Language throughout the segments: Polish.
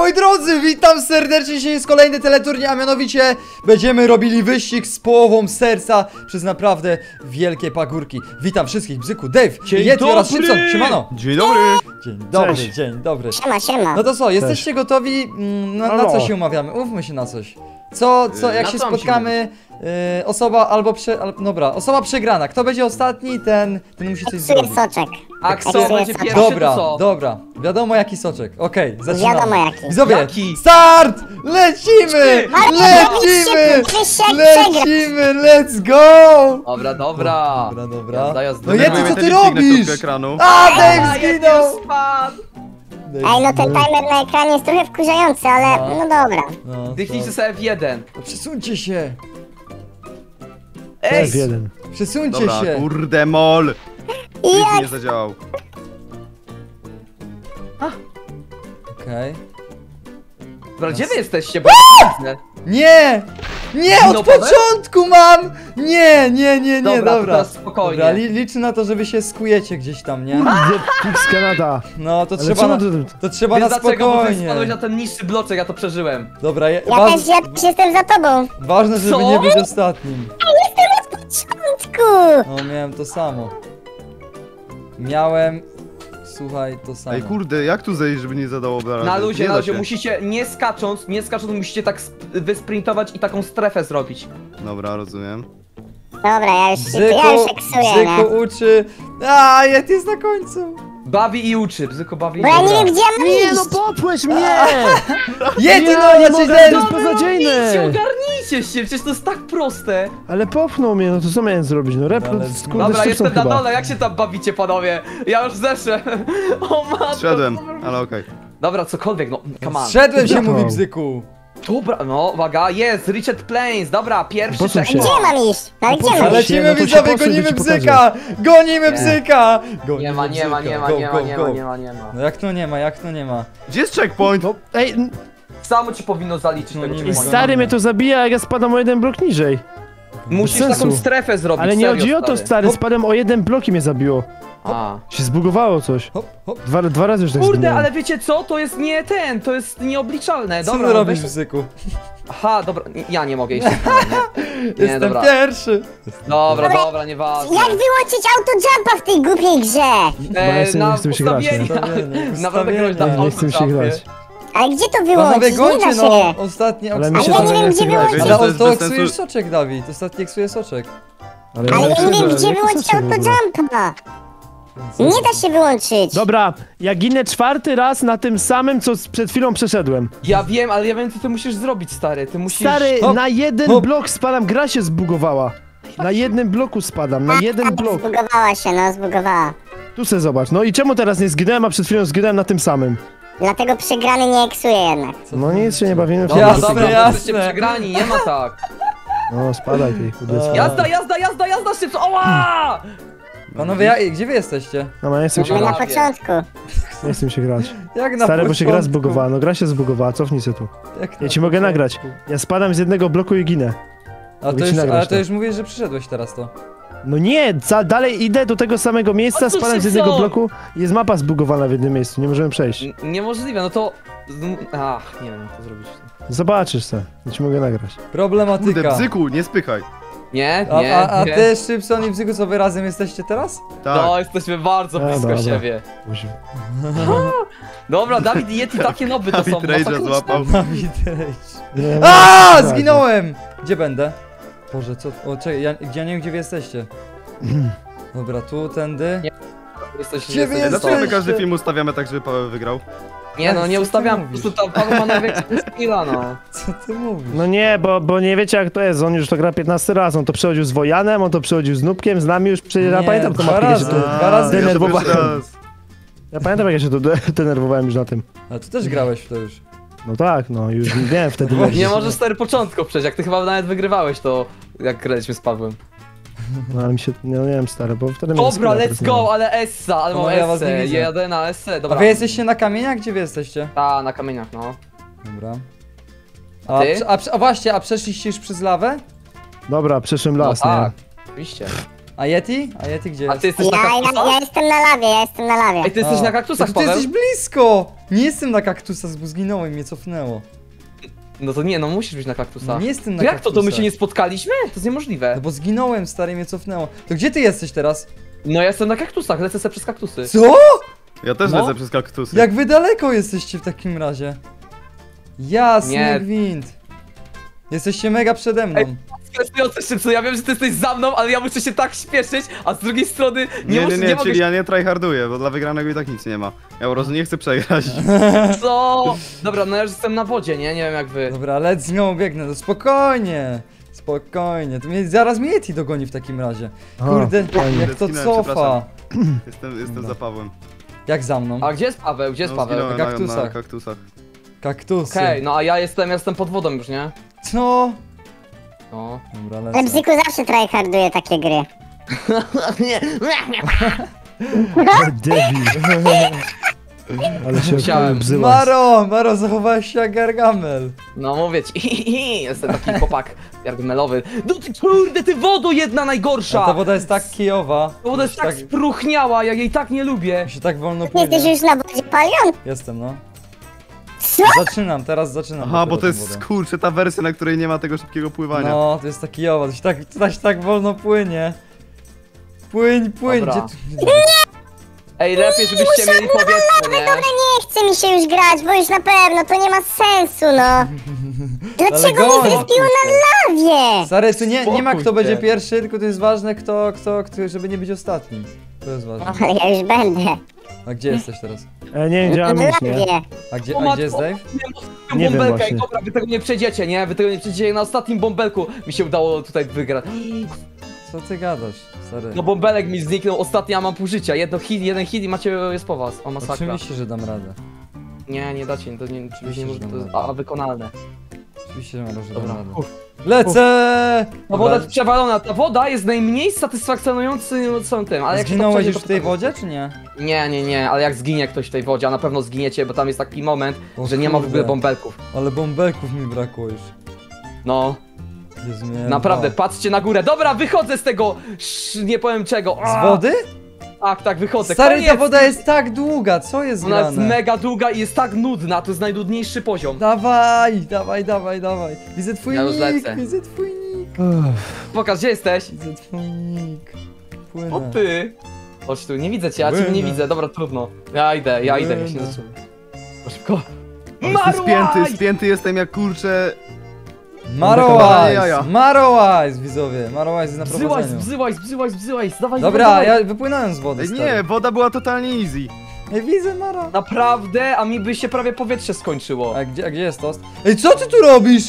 Moi drodzy, witam serdecznie, dzisiaj jest kolejny teleturniej, a mianowicie będziemy robili wyścig z połową serca przez naprawdę wielkie pagórki. Witam wszystkich, Bzyku, Dave, Yeti oraz Szybson, siemano. Dzień dobry. Dzień dobry, Cześć. dzień dobry. Siema. No to co, jesteście gotowi? Na co się umawiamy? Umówmy się na coś. Jak na się co mam się spotkamy, osoba osoba przegrana. Kto będzie ostatni, ten musi coś Psuję zrobić. soczek. A kto będzie pierwszy, Dobra, to co? dobra. Wiadomo jaki soczek. Okej, zaczynamy. Wiadomo jaki. Widzowie, Jaki? start! Lecimy! Lecimy! Lecimy! Let's go! Dobra. Dobra. Jazda. No Yeti, co ty Ten robisz? na ekranu. A, Dave Yeti zginął! spadł! Ej, no ten timer na ekranie jest trochę wkurzający, ale no dobra. No, Kliknijcie sobie F1. to przesuńcie się! Ej! F1. Przesuńcie Dobra, się! kurde mol. Nic I nie zadziałał. Okej. Dobra, gdzie wy jesteście? Bo Nie! Nie, od No, Paweł? początku mam! Nie, Dobra, to dobra. teraz spokojnie. Dobra, liczę na to, że wy się skujecie gdzieś tam, nie? Pix Kanada. No, to Ale trzeba czemu na, ty... to trzeba Wiesz na dlaczego? Bo ty spokojnie. spadłeś na ten niższy bloczek, ja to przeżyłem. Dobra, ja też jestem za tobą. ważne, żeby Co? nie być ostatnim. Jestem od początku. No, miałem to samo. Słuchaj, to samo. Ej, kurde, jak tu zejść, żeby nie zadało obrażeń? Na luzie, Nie na da luzie, się. musicie, nie skacząc, musicie tak wysprintować i taką strefę zrobić. Dobra, rozumiem. Dobra, ja już eksuję, Bzyku nie? uczy. A, Yeti jest na końcu. Bawi i uczy, Bzyko bawi i Bo ja nie uczy. wiem, gdzie ja mam Nie no, iść. popłeś mnie! Yeti, Ja no, nie ja mogę, cię to jest Idźcie, beznadziejne! ogarnijcie się, przecież to jest tak proste. Ale popchnął mnie, no to co miałem zrobić? No rep, Ale- kurde, Dobra, Szybson jestem na chyba. dole, jak się tam bawicie, panowie? Ja już zeszłem. O matko. Zszedłem, ale okej. Dobra, cokolwiek, no, come on. Zszedłem się, Zapał. mówi Bzyku. Dobra, no, uwaga, jest, Richard Plains, dobra, pierwszy Posuń się. checkpoint. Gdzie ja mam iść? No ale gdzie mam Ale iść? lecimy, no to widzowie, się posuń, gonimy to ci Bzyka! Gonimy Bzyka! Nie ma, nie ma, nie ma, Go, nie go, ma, nie go. ma, nie ma, nie ma. No jak to nie ma? Gdzie jest checkpoint? No, ej, Samo ci powinno zaliczyć No tego nie i checkpointa. stary mnie to zabija, jak ja spadam o jeden blok niżej. Musisz bez taką sensu. strefę zrobić, Ale nie serio, chodzi o to, stary, spadłem o jeden blok i mnie zabiło. A. Się zbugowało coś. Hop, hop. Dwa razy już tak Kurde, zginąłem. ale wiecie co? To jest nie ten, to jest nieobliczalne. Co Dobra, ty robisz, weź- Bzyku? Aha, dobra, ja nie mogę iść. Nie, Jestem dobra. pierwszy. Dobra, nieważne. Jak wyłączyć autojumpa w tej głupiej grze? Właśnie nie chcę mi się grać, nie? Ustawienie, Naprawdę groź na Nie chcę mi się autojumpie. grać. Ale gdzie to Panowie, wyłączyć? Nie gońcie da się. no, ostatni Ale mi się ja tam nie wiem, nie gdzie chce grać. wyłączyć. Ale to jest to bez eksujesz sensu. soczek, Dawid. Ostatni eksuje soczek. Ale ja nie wiem, gdzie wyłączyć autojumpa. Nie da się wyłączyć. Dobra, ja ginę czwarty raz na tym samym, co przed chwilą przeszedłem. Ja wiem, ale ja wiem, co ty musisz zrobić, stary. Ty musisz... Stary, Hop, na jeden hop. blok spadam, gra się zbugowała. Na jednym bloku spadam, na jeden blok. Zbugowała się, no zbugowała. Tu se zobacz. No i czemu teraz nie zginąłem, a przed chwilą zginąłem na tym samym? Dlatego przegrany nie eksuje jednak. No nic się nie bawimy w Dobra, Jasne, tym. dobra, jasne. jesteście przegrani, nie ma tak. No spadaj tej kudycki. Jazda, szybko, oła! Panowie, gdzie wy jesteście? No nie chcę się My na grać. początku. Nie chcę się grać. Jak na Stary, bo się gra początku? zbugowała. No gra się zbugowała, cofnij się tu. Jak Ja na ci mogę początku? nagrać. Ja spadam z jednego bloku i ginę. A to ci już, nagrać ale to to. już mówisz, że przyszedłeś teraz to. No nie, dalej idę do tego samego miejsca, O, co spadam z się jednego co? bloku i jest mapa zbugowana w jednym miejscu, nie możemy przejść. Niemożliwe, no to... Ach, nie wiem, jak to zrobić. Zobaczysz se, ja ci mogę nagrać. Kurde, Problematyka. Bzyku, nie spychaj. Nie, A nie. ty, Szybson i Bzyku, co wy razem jesteście teraz? Tak. No, jesteśmy bardzo blisko dobra. siebie. Kuźwa. Dobra, Dawid i Yeti, takie noby to są. Dawid Rage'a masakryczne. złapał. Dawid Rage. Nie, A, nie, zginąłem! Gdzie będę? Boże, co? O, czekaj, ja nie wiem, gdzie wy jesteście. Dobra, tu, tędy. Nie. Jesteś, Gdzie wy jesteś, jesteście? Dlaczego my każdy film ustawiamy tak, żeby Paweł wygrał? Nie no, Co nie ty ustawiam, po mówisz? prostu tam Paweł ma największą skilla, no. Co ty mówisz? No nie, bo nie wiecie jak to jest, on już to gra 15 razy, on to przechodził z Wojanem, on to przechodził z Nubkiem, z nami już przecież ja Nie, pamiętam to dwa mapkę, razy. się tu... Dwa razy ja to denerwowałem. pierwszy raz. Ja pamiętam jak ja się tu denerwowałem już na tym. A ty też grałeś w to już. No tak, no już nie wtedy No lepiej. Nie możesz stary początków przejść, jak ty chyba nawet wygrywałeś to, jak graliśmy z Pawłem. No ale mi się, nie wiem stary, bo wtedy mnie Dobra, skilla let's teraz nie ma. go, ale Essa, ale No, mam ja was nie Essę, widzę. jadę na Essę, A dobra. wy jesteście na kamieniach? Gdzie wy jesteście? Ta, na kamieniach, no. Dobra. Ty? A właśnie, a przeszliście już przez lawę? Dobra, przeszłem No las, tak, nie? oczywiście. A Yeti? A Yeti gdzie A jest? ty jesteś na Ja kaktusach? jestem na lawie, ja jestem na lawie. Ej, ty jesteś A. na kaktusach, Ty Paweł? jesteś blisko! Nie jestem na kaktusach, bo zginąłem, mnie cofnęło. No to nie, no musisz być na kaktusach. No nie jestem na To jak to? To my kaktusach. się nie spotkaliśmy? To jest niemożliwe. No bo zginąłem, stary, mnie cofnęło. To gdzie ty jesteś teraz? No ja jestem na kaktusach, lecę sobie przez kaktusy. Co? Ja też No. lecę przez kaktusy. Jak wy daleko jesteście w takim razie? Jasny Nie. gwint. Jesteście mega przede mną. Ej, Stresujące szybko, ja wiem, że ty jesteś za mną, ale ja muszę się tak śpieszyć, a z drugiej strony Nie, muszę, czyli mogę ja nie tryharduję, bo dla wygranego i tak nic nie ma. Ja po prostu nie chcę przegrać. Co? Dobra, no ja już jestem na wodzie, nie? Nie wiem jak wy. Dobra, let's go, biegnę, no spokojnie. Spokojnie, to mnie, zaraz mnie Yeti dogoni w takim razie. Kurde, fajnie. jak to Zginąłem, cofa. Jestem za Pawłem. Jak za mną? A gdzie jest Paweł? Gdzie jest No, Paweł? zginąłem Na na kaktusach. kaktusach. Kaktusy. Okej, no a ja jestem pod wodą już, nie? Co? No. Dobra, Ale lecę. Bzyku zawsze tryharduje takie gry. Nie. Debil. Ale się Musiałem. bzyłaś. Maro, zachowałeś się jak Gargamel. No mówię ci, jestem taki chłopak jargmelowy. No ty kurde, ty wodo jedna najgorsza! A ta woda jest tak kijowa. Ta woda jest tak spruchniała, ja jej tak nie lubię. Mi się tak wolno Jesteś płynie. już na wodzie, Palion? Jestem, no. Co? Teraz zaczynam. Aha, bo dopiero to jest tą wodę. kurczę ta wersja, na której nie ma tego szybkiego pływania. No, to jest tak kijowa, to się tak wolno płynie. Płyń, Dobra. gdzie tu... Ej, lepiej żebyście mieli powietrze, nie? Dobra, nie chce mi się już grać, bo już na pewno to nie ma sensu, no. Dlaczego go- mnie zrespiło na lawie? Stary, tu nie ma kto Spokój będzie się. pierwszy, tylko to jest ważne kto, żeby nie być ostatnim. To jest ważne. Ale ja już będę. A gdzie jesteś teraz? Nie wiem, gdzie Na mam iść, nie? lawie. A gdzie jest matko. Dave? Nie wiem Bąbelkę, właśnie. ej, dobra, wy tego nie przejdziecie, nie? Wy tego nie przejdziecie, na ostatnim bąbelku mi się udało tutaj wygrać. Co ty gadasz, stary? No bąbelek mi zniknął, ostatni, ja mam pół życia, jeden hit i macie, jest po was, o masakra. Oczywiście, że dam radę. Nie dacie, to nie, Oczywiście, nie że może, to jest dobra. wykonalne. Oczywiście, że dam Dobra. radę. Lecę! Ta woda jest przewalona, ta woda jest najmniej satysfakcjonującym są tym, ale jak się to Zginąłeś przejdzie, już to w tej potem- wodzie, czy nie? Nie, ale jak zginie ktoś w tej wodzie, a na pewno zginiecie, bo tam jest taki moment, O że nie ma w ogóle kurde. bąbelków. Ale bąbelków mi brakło już. No, Jezu, miałem naprawdę, dwa. patrzcie na górę. Dobra, wychodzę z tego, nie powiem czego. Z wody? Tak, wychodzę. Stary, Koniec. ta woda jest tak długa, co jest Ona jest grane? mega długa i jest tak nudna, to jest najnudniejszy poziom. Dawaj. Widzę twój Ja już nick, lecę. widzę twój nick. Pokaż, gdzie jesteś? Widzę twój nick. Płynę. O ty. Chodź tu, nie widzę cię, ja ciebie nie Płynę. widzę, dobra, trudno. Ja idę, ja się Płynę. nie zacząłem. Szybko. Jestem spięty jestem jak kurczę. jaja. Marowise, widzowie. Marowise jest na prowadzeniu. Bzyłajs, dawaj, Dobra, dawaj. ja wypłynąłem z wody, Ej, stary. nie, woda była totalnie easy. Nie widzę, Maro. Naprawdę, a mi by się prawie powietrze skończyło. A gdzie jest tost? Ej, co ty tu robisz?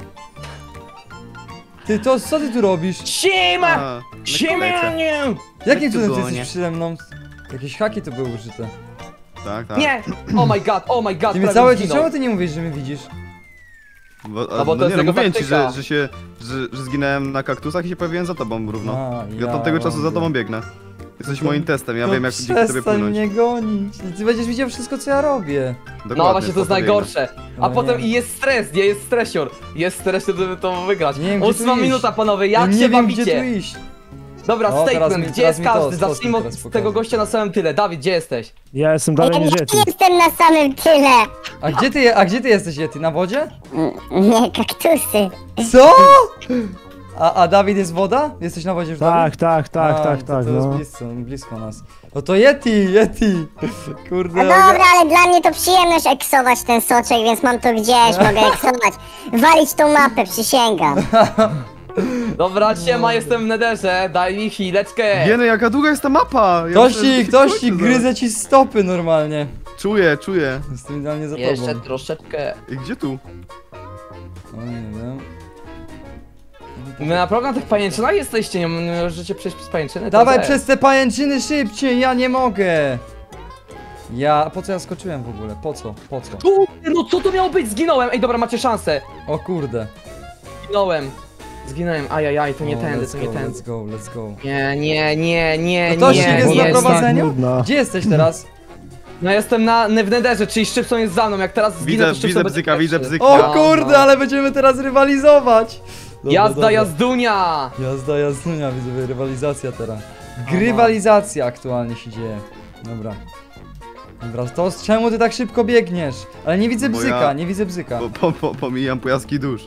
Ty, tost, co ty tu robisz? Siema! A, Siemaniu! Jakim tu cudem ty było, nie? jesteś przede mną? Jakieś haki tu były użyte. tak. Nie! Oh my god, Ty mnie prawie całe, zginął. czemu ty nie mówisz, że mnie widzisz? Bo, No bo to jest nie, jego mówię ci, taktyka. że zginąłem na kaktusach i się pojawiłem za tobą równo. A, Ja od tego czasu za tobą biegnę. Jesteś moim testem, ja No wiem jak dzięki tobie przestań płynąć. mnie gonić. Ty będziesz widział wszystko, co ja robię. Dokładnie, No właśnie, to jest po biegnę. najgorsze. A No potem nie. i jest stres, nie jest stresior. Jest stres, żeby to wygrać. Nie wiem, gdzie tu 8 iść. minuta, panowie, Ja jak nie się wiem, gdzie tu bawicie? iść. Dobra, No, teraz statement, mi- gdzie teraz jest mi każdy? tost Zacznijmy teraz od pokażę. tego gościa na samym tyle. Dawid, gdzie jesteś? Ja jestem Ja dalej niż nie Yeti. jestem na samym tyle. A gdzie ty jesteś, Yeti? Na wodzie? Nie, kaktusy. Co? A Dawid jest woda? Jesteś na wodzie już, Dawid? Tak, To jest no. blisko nas. No to Yeti! Kurde. No dobra, ale dla mnie to przyjemność eksować ten soczek, więc mam to gdzieś, mogę eksować. Walić tą mapę, przysięgam. Dobra, siema, jestem w nederze, daj mi chwileczkę. Jeny, jaka długa jest ta mapa! Ja myślałem, że się Tościk, kończy gryzę ci stopy normalnie. zaraz. Czuję. Jestem idealnie za Jeszcze tobą. troszeczkę. I gdzie tu? O, nie wiem. My naprawdę na tych pajęczynach jesteście, nie możecie przejść przez pajęczyny? To Dawaj ze. przez te pajęczyny szybciej, ja nie mogę. Po co ja skoczyłem w ogóle? Po co? Kurde, no co to miało być? Zginąłem! Ej, dobra, macie szansę. O kurde. Zginąłem, ajajaj, to nie O, tędy, let's to nie go, tędy. let's go. Nie, No to się jest na nie. prowadzeniu? nudna. Gdzie jesteś teraz? No jestem w nederze, czyli Szczypson jest za mną, jak teraz zginę, to Szczypson Widzę będzie bzyka, widzę pierwszy. bzyka. O No, kurde, no. ale będziemy teraz rywalizować. Jazda, jazdunia! Jazda, jazdunia, widzę, rywalizacja teraz. Grywalizacja aktualnie się dzieje. Dobra. Dobra, to czemu ty tak szybko biegniesz? Ale nie widzę Bo bzyka, ja- nie widzę bzyka. Pomijam pojazki dusz.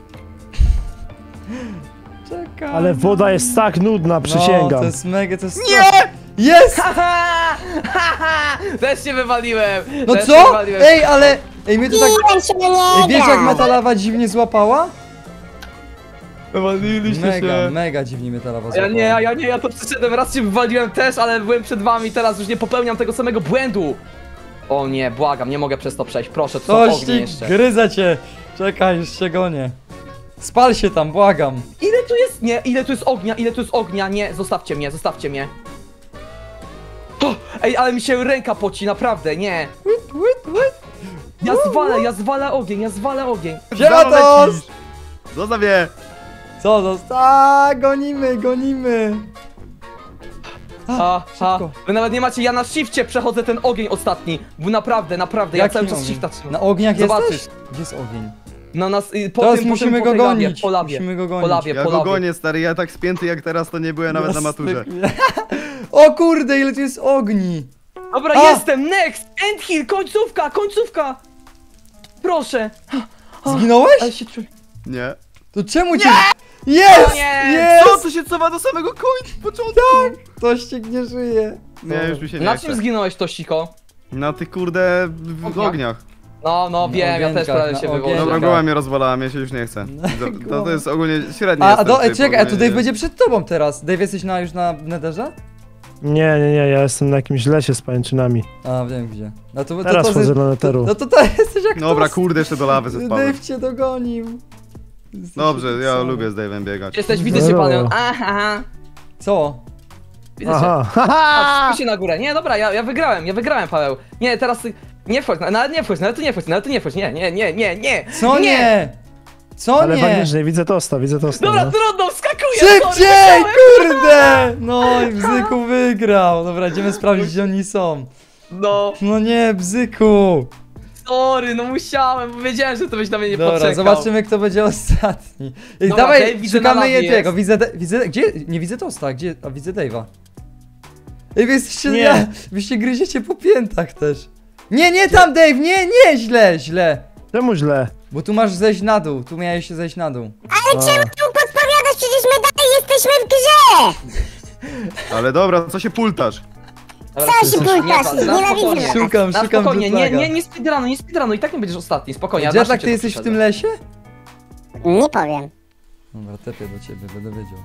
Czekaj. Ale woda jest tak nudna, No, przysięgam. to jest mega, to jest... Nie! Jest! Haha! Haha! Też się wywaliłem! No Też co? się wywaliłem. Ej, ale... Ej, mnie to tak... Piłem się do Ej, wiesz jak niego! metalawa dziwnie złapała? Wywaliliście Mega, mega dziwnie metalawa złapała. Ja to przyszedłem, raz się wywaliłem też, ale byłem przed wami, teraz już nie popełniam tego samego błędu! O nie, błagam, nie mogę przez to przejść, proszę, to są Coś ognie ci jeszcze. gryzę cię. Czekaj, już się gonię. Spal się tam, błagam. Ile tu jest, nie, ile tu jest ognia, nie, zostawcie mnie, zostawcie mnie. O, ej, ale mi się ręka poci, naprawdę, nie. Ja zwalę ogień. Siematos! Zostaw je! Co, został? Gonimy. Szybko. Wy nawet nie macie, ja na shifcie przechodzę ten ogień ostatni. Bo naprawdę, ja Jaki cały czas ogień? shifta trzymam. Na ogniach Zobaczysz. jesteś? Gdzie jest ogień? Na nas, po Teraz tym, musimy po go tej lawie, gonić. po lawie. Musimy go Po gonić. lawie, Ja po go lawie. gonię, stary, ja tak spięty jak teraz to nie byłem nawet na maturze. O kurde, ile tu jest ogni. Dobra, A! jestem, next! End hill, końcówka! Proszę! Zginąłeś? Ale się czuję. Nie. To czemu cię... Jest! O nie! Jest! Co? To się cofa do samego końca, początku! Ktoś cię nie żyje. Nie, już mi się Na nie czym chce. zginąłeś, Tościko? Na tych kurde ogniach. No wiem, ja też ogienkach, prawie na się ogienkach. wywołałem. Dobra, głowa mnie rozwalała, mnie się już nie chce. To jest ogólnie średnie. Czekaj, a tu Dave będzie przed tobą teraz. Dave, jesteś już na Netherze? Nie, ja jestem na jakimś lesie z pajęczynami. A, wiem gdzie. No to, Teraz to, wchodzę do netheru. No to jesteś jak Dobra, tost. kurde, jeszcze do lawy ze spadłem. Dave cię dogonił. Jesteś Dobrze, taki ja sam. lubię z Dave'em biegać. Jesteś, widzę cię, No. panie. Aha, Co? widzę cię. Aha, A, haha! wskocz się na górę. Nie, dobra, ja wygrałem, Paweł. Nie, teraz ty... Nie wchodź, nawet nie wchodź, nawet tu nie wchodź, nie. Co nie? Co Ale nie? faktycznie, widzę tosta. Dobra, No. trudno, wskakuję! Szybciej, kurde! No i Bzyku wygrał. Dobra, idziemy sprawdzić, gdzie oni są. No, No nie, Bzyku. sorry, no musiałem, bo wiedziałem, że to byś na mnie nie Dobra, poczekał. zobaczymy, kto będzie ostatni. Ej, Dobra, dawaj, Dave, widzę na szukamy lawie Yetiego. jest. Widzę, gdzie? Nie widzę Tosta, gdzie? A widzę Dave'a. Ej, wy jesteście, Nie. wy się gryziecie po piętach też. Nie tam, Dave, nie, źle. Czemu źle? Bo tu masz zejść na dół, tu miałeś się zejść na dół. Ale czemu tu podpowiadasz? Przecież my dalej jesteśmy w grze! Ale dobra, co się pultasz? Dobra, Co się nie pultasz? walcz, na Nienawidzę spokojnie. was. Szukam Na spokojnie, jetlaga. nie speedrunuj, i tak nie będziesz ostatni, spokojnie. Gdzie ja tak ty jesteś w tym lesie? Nie powiem. Dobra, tepię do ciebie, będę wiedział.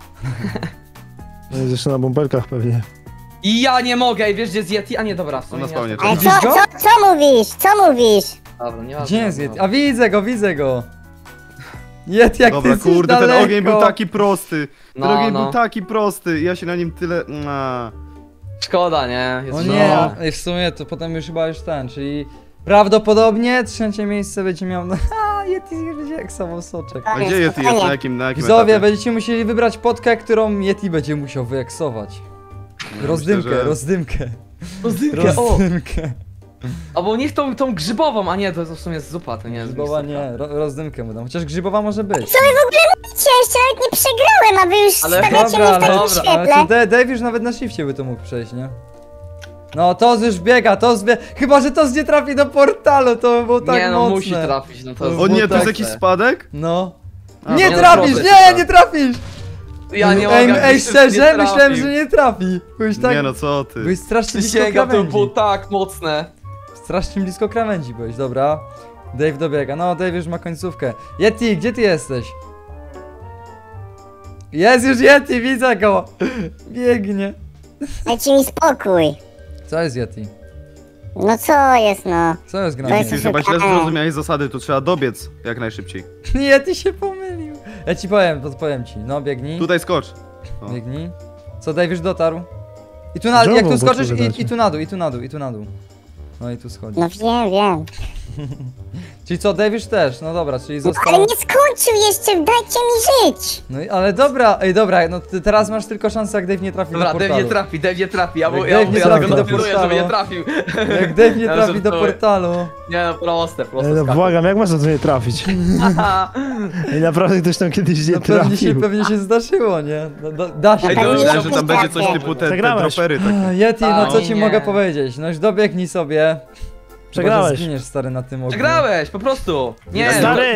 No jest jeszcze na bąbelkach pewnie. I ja nie mogę, i wiesz gdzie jest Yeti? A nie, dobra, w sumie Na nie spawnie, aż- Ale Widzisz go? co mówisz? Co mówisz? Dobra, nie Gdzie jest Yeti? A widzę go. Yeti, jak ty Dobra, jesteś kurde, ten daleko. ogień był taki prosty. Ten No, ogień no. był taki prosty. Ja się na nim tyle... Szkoda, nie? Jest O szkoda. nie, ej, w sumie to potem już chyba czyli prawdopodobnie trzecie miejsce będzie miał Yeti będzie jak samo soczek. A gdzie Yeti jest? Na jakim Widzowie, etapie? będziecie musieli wybrać potkę, którą Yeti będzie musiał wyeksować. Rozdymkę, myślę, że- rozdymkę. Rozrywkę, o! Rozdymkę. Albo niech tą grzybową, a nie, to w sumie jest zupa, to nie jest Grzybowa nie, rozdymkę mu dam. Chociaż grzybowa może być. Co wy w ogóle mówicie? Jeszcze nawet nie przegrałem, a wy już Ale stawiacie mnie w takim dobra, ale świetle. to Dave już nawet na shifcie by to mógł przejść, nie? No, Toz już biega, chyba, że Toz nie trafi do portalu, to by było tak nie, no mocne. musi trafić, no to jest... O nie, to jest tak. jakiś spadek? No. A, Nie no, trafisz, proszę, nie trafisz! Ja nie Ej, mogę, ej, byś szczerze, nie myślałem, trafił. że nie trafi. Byłeś tak, Nie no, co ty? byłeś strasznie blisko Przysięgam, to krawędzi. było tak mocne. Strasznie blisko krawędzi byłeś, dobra. Dave dobiega, no Dave już ma końcówkę. Yeti, gdzie ty jesteś? Jest już Yeti, widzę go! Biegnie. Dajcie mi spokój. Co jest Yeti? No co jest no? Co jest To grane? jest- Ty chyba źle zrozumiałeś zasady, tu trzeba dobiec jak najszybciej. Yeti się pomylił. Ja ci powiem, podpowiem ci. No, biegnij. Tutaj skocz. O. Biegnij. Co, Dave już dotarł? I tu na, Drogą jak tu boczną skoczysz, wydacie. i tu na dół, i tu na dół, i tu na dół. No i tu schodzi. No wiem. Czyli co, Dave już też? No dobra, czyli Ale został... nie skończył jeszcze, dajcie mi żyć! No i, ale dobra, dobra, no ty teraz masz tylko szansę, jak Dave nie trafi Dobra, do portalu. Dave nie trafi, Jak ja Dave nie ja trafi tego do dopilnuję, żeby portalu. nie trafił. Jak Dave nie Ja trafi do żartuję. portalu. Nie no, proste No skakać. błagam, jak można to nie trafić? I naprawdę ktoś tam kiedyś nie No trafił. pewnie się zdarzyło, nie? Da się. Ej, Ale to nie Myślałem, że lepiej tam będzie coś trafię. typu te Przegrałeś. dropery takie. Yeti, no co Oj, ci nie. mogę powiedzieć? No już dobiegnij sobie. Przegrałeś. Chyba, że zginiesz, stary, na tym ogniu. Przegrałeś, po prostu. Nie, Stary,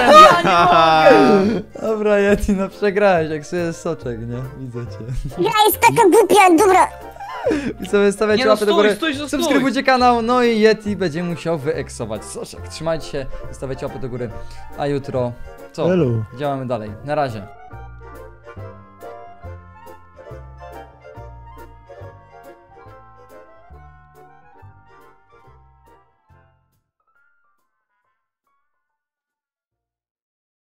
Dobra, Yeti, no przegrałeś, jak sobie jest soczek, nie? Widzę cię. Ja jest taka głupia, dobra. I sobie stawiacie Nie no, łapę do góry. stój, Subskrybujcie kanał, no i Yeti będzie musiał wyeksować soczek. Trzymajcie się, zostawiacie łapę do góry. A jutro, co? Elu. Działamy dalej. Na razie.